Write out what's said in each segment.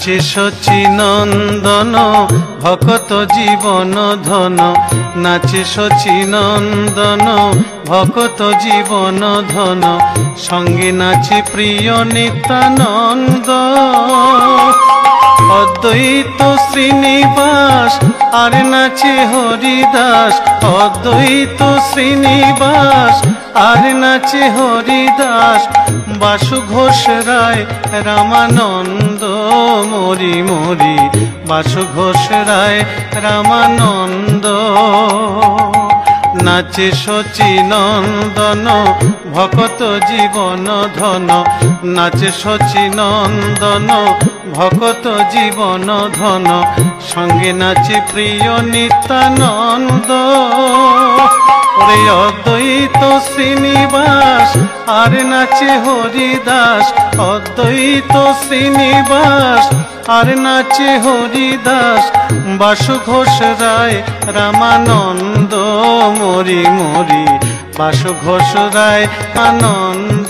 नाचे सचिनंदन भक्त जीवन धन नाचे सचिनंदन भक्त जीवन धन संगे नाचे प्रिय नित्यानंद अद्वैत श्रीनिवास आर नाचे हरिदास अद्वैत श्रीनिवास आर नाचे हरिदास बासु घोष राय रामानंद मोरी मोरी बासु घोष राय रामानंद नाचे सचिनंदन भक्त जीवन धन नाचे सचिनंदन भक्त जीवन धन संगे नाचे प्रिय नित्यानंद अद्वैत श्रीनिवास आर नाचे हरिदास अद्वैत श्रीनिवास आर नाचे हरिदास बासु घोष राय रामानंद मोरी मोरी बासु घोष राय आनंद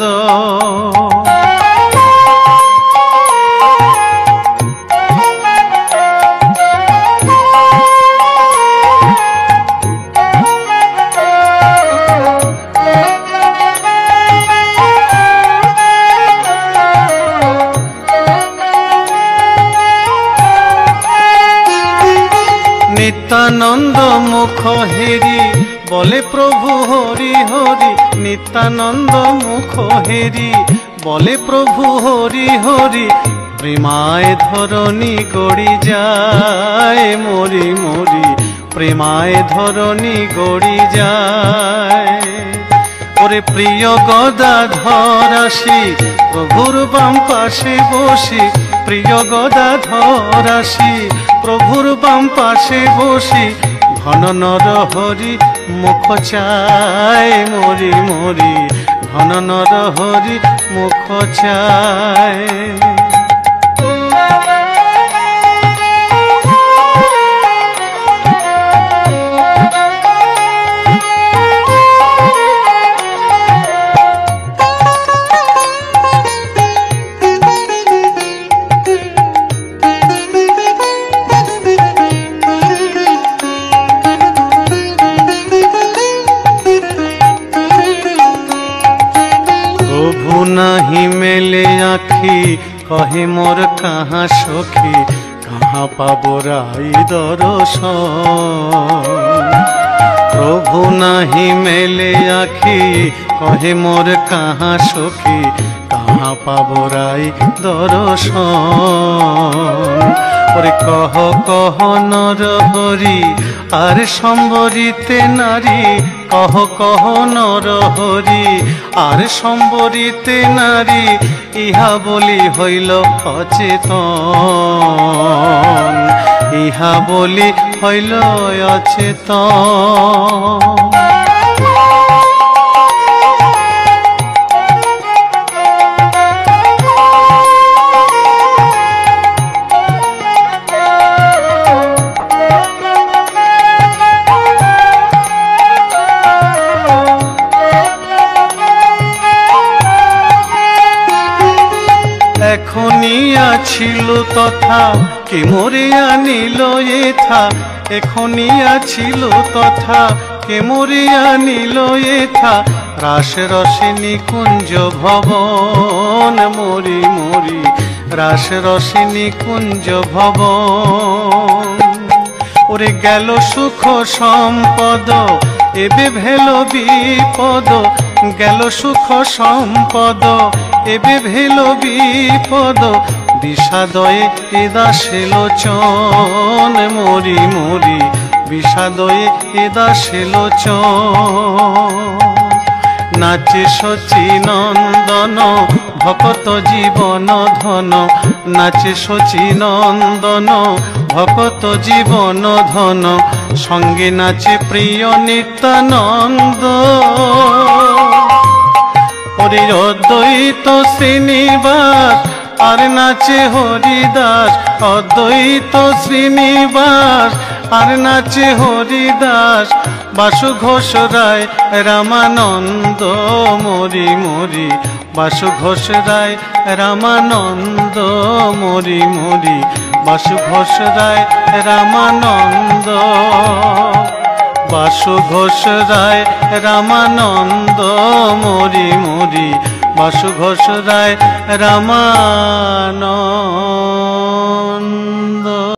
नित्यानंद मुख हेरी बोले प्रभु हरि हरि नित्यानंद मुख हेरी बोले प्रभु हरि हरि प्रेमाय धरणी गड़ी जाए मोरी मोरी प्रेमाय धरणी गड़ी जाए ओरे प्रिय गदाधर आसी प्रभुर बाम पाशे बसी प्रिय गदाधर आसी प्रभुर बाम पाशे बसी घन नर हरि मुख चाय मोरी मोरी घन नर हरि मुख चाय नहीं मेले आखी कहे मोर कहाँ सखी कहाँ पाबो राई दर्शन प्रभु नहीं मेले आखी कहे मोर कहाँ सखी कहाँ पाबो राई दर्शन कह कह नर हरि आर सम्बरिते नारी कह कह नर हरि आर सम्बरिते नारी इहा बोली हईल अचेतन इहा बोली हईल अचेतन छिलो तथा के मोरे आनिल एथा एखनिया छिलो तथा के मोरे आनिल एथा रास रसे निकुंज भवन मोरी मोरी रास रसे निकुंज भवन ओरे गेल सुख सम्पद एबे भेलो विपद गेल सुख सम्पद एबे भेलो विपद বিষাদয়ে এ দাসে লোচন মোরি মোরি বিষাদয়ে এ দাসে লোচন নাচে সচিনন্দন ভকত জীবন ধন নাচে সচিনন্দন ভকত জীবন ধন সঙ্গে নাচে প্রিয় নিত্যানন্দ ওরে অদ্বৈত শ্রীনিবাস आर नाचे हरिदास अद्वैत श्रीनिवास आर नाचे हरिदास বাসু ঘোষ রায় রামানন্দ মরি মরি বাসু ঘোষ রায় রামানন্দ মরি মরি বাসু ঘোষ রায় রামানন্দ বাসু ঘোষ রায় রামানন্দ মরি মরি বাসু ঘোষ রায় রামানন্দ।